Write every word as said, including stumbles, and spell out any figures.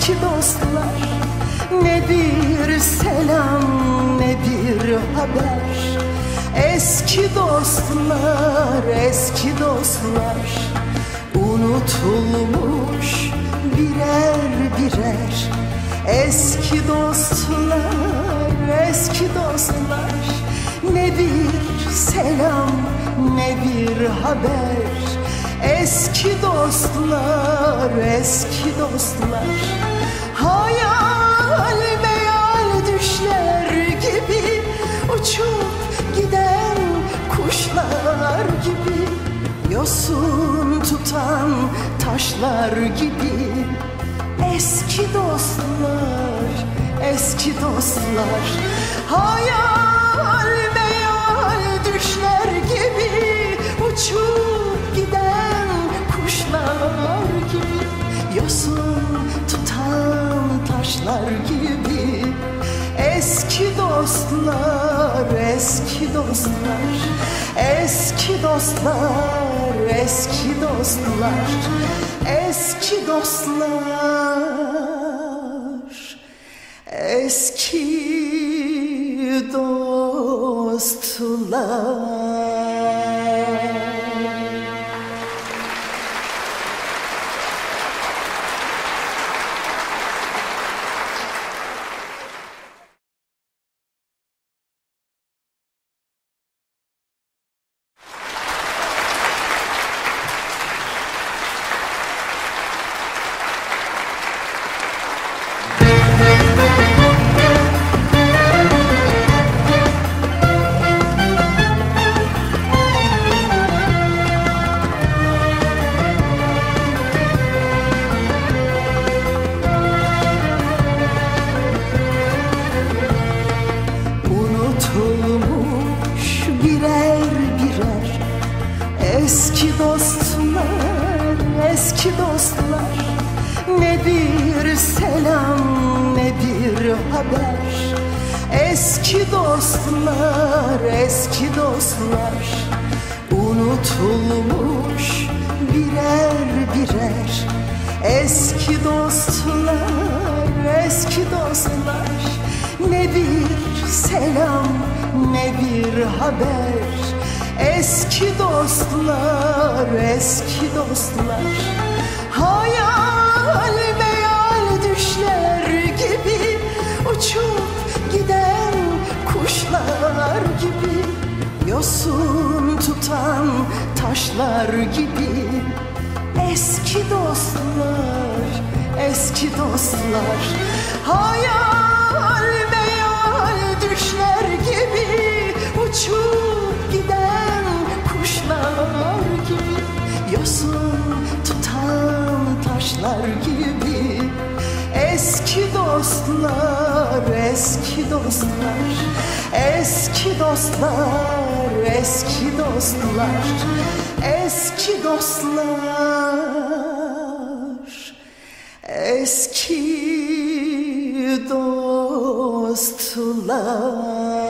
eski dostlar. Ne bir selam ne bir haber. Eski dostlar, eski dostlar, unutulmuş birer birer. Eski dostlar, eski dostlar, ne bir selam ne bir haber. Eski dostlar, eski dostlar, hayal meyal düşler gibi, uçup giden kuşlar gibi, yosun tutan taşlar gibi. Eski dostlar, eski dostlar, hayal meyal düşler gibi, uçup giden kuşlar gibi, yosun tutan taşlar gibi. Eski dostlar, eski dostlar, eski dostlar, eski dostlar, eski dostlar, eski dostlar. Birer birer eski dostlar, eski dostlar, ne bir selam ne bir haber. Eski dostlar, eski dostlar, unutulmuş birer birer. Eski dostlar, eski dostlar, ne bir selam ne bir haber. Eski dostlar, eski dostlar, hayal meyal düşler gibi, uçup giden kuşlar gibi, yosun tutan taşlar gibi. Eski dostlar, eski dostlar, hayal meyal düşler gibi, uçup giden kuşlar gibi, yosun tutan taşlar gibi. Eski dostlar, eski dostlar, eski dostlar, eski dostlar, eski dostlar, eski dostlar.